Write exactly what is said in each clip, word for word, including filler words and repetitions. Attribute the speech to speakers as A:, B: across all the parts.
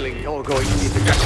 A: feeling you're going to need the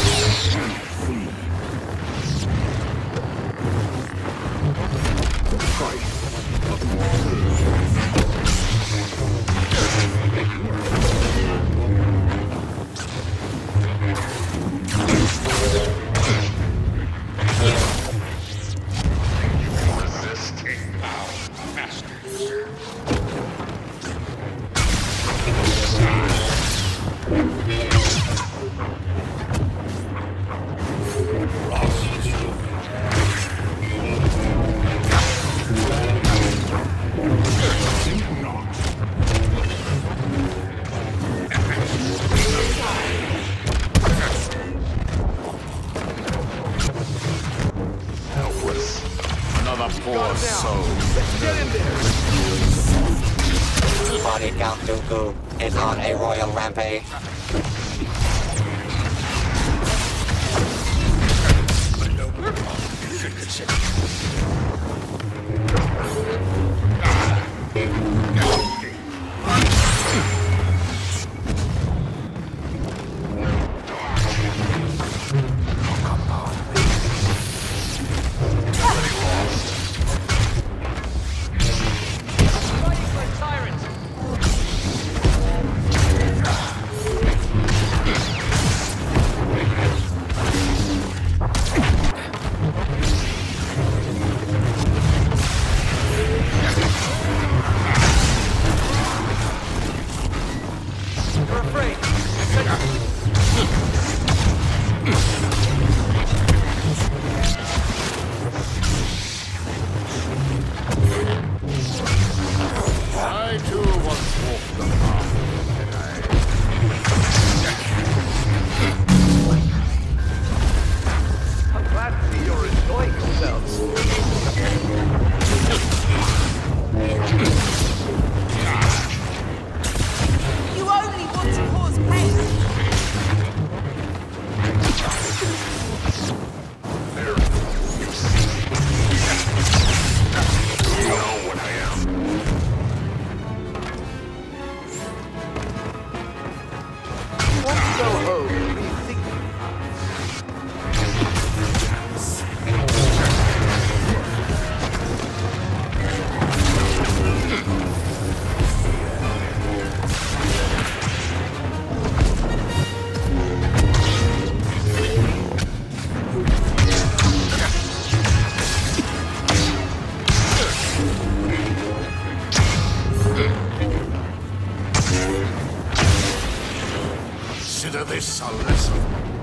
B: Body Count Dooku is on a royal rampage.
C: Consider this a lesson.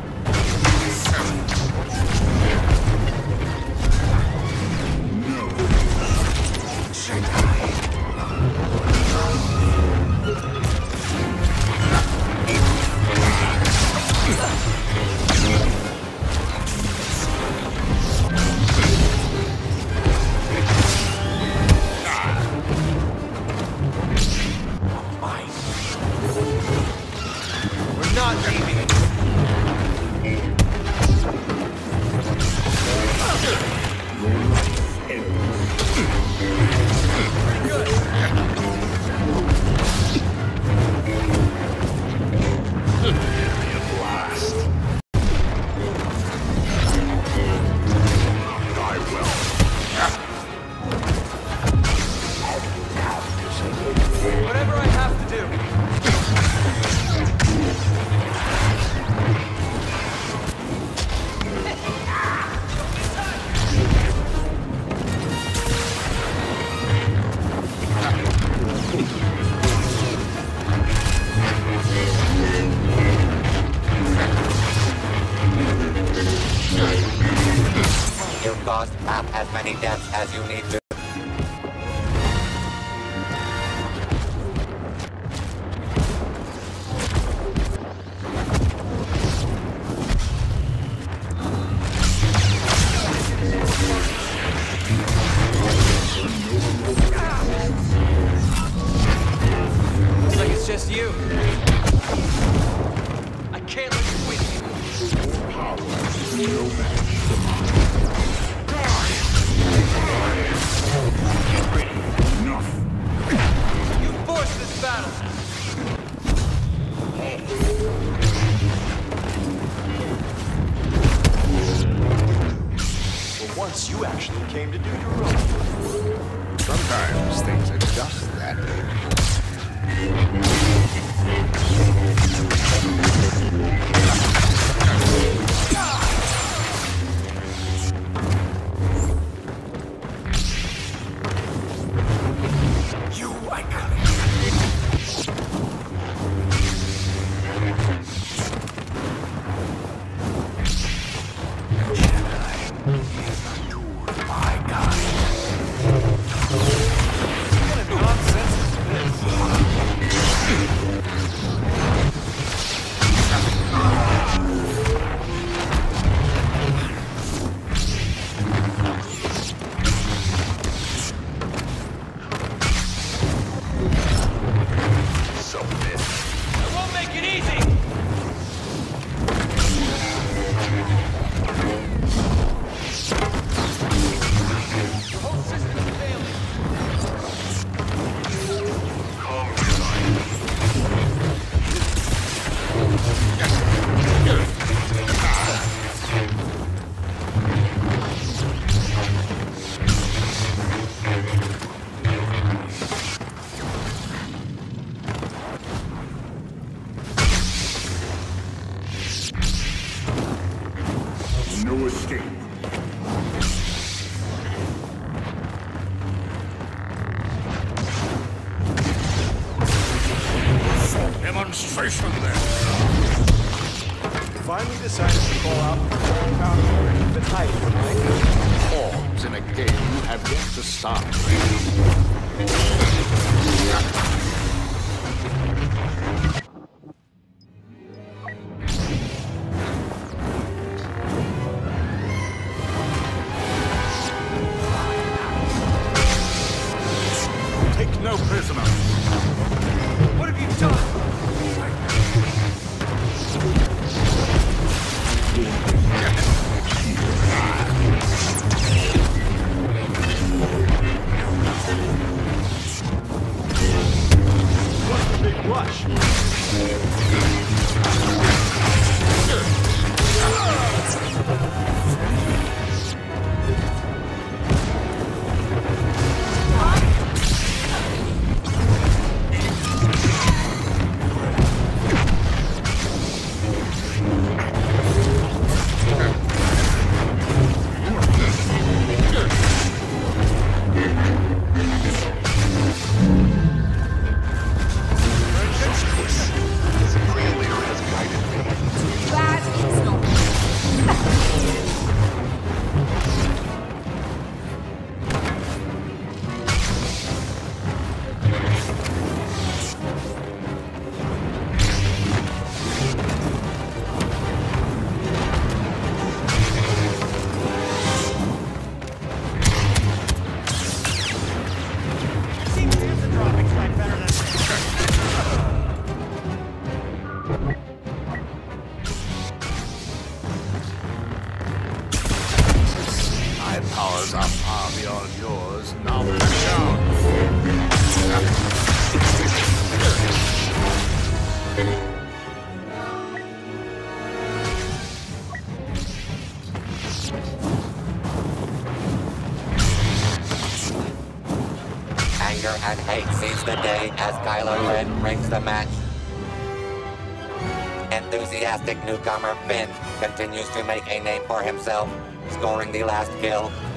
C: No. Jedi.
A: We're not leaving it. Whatever I have to do.
B: You've caused half as many deaths as you need to.
A: Looks like it's just you. I can't let you win. You forced this battle.
D: You actually came to do your own.
C: Sometimes things are just that.
D: You, I got it.
C: No escape. Demonstration then.
D: Finally decided to call out the full power and keep it tight for my
C: Pawns in a game you have yet to start.
D: Take no prisoner. What have you done? What's the big rush?
C: My powers are far beyond yours. Now back down.
B: Anger and hate seize the day as Kylo Ren rings the match. Enthusiastic newcomer Finn continues to make a name for himself, scoring the last kill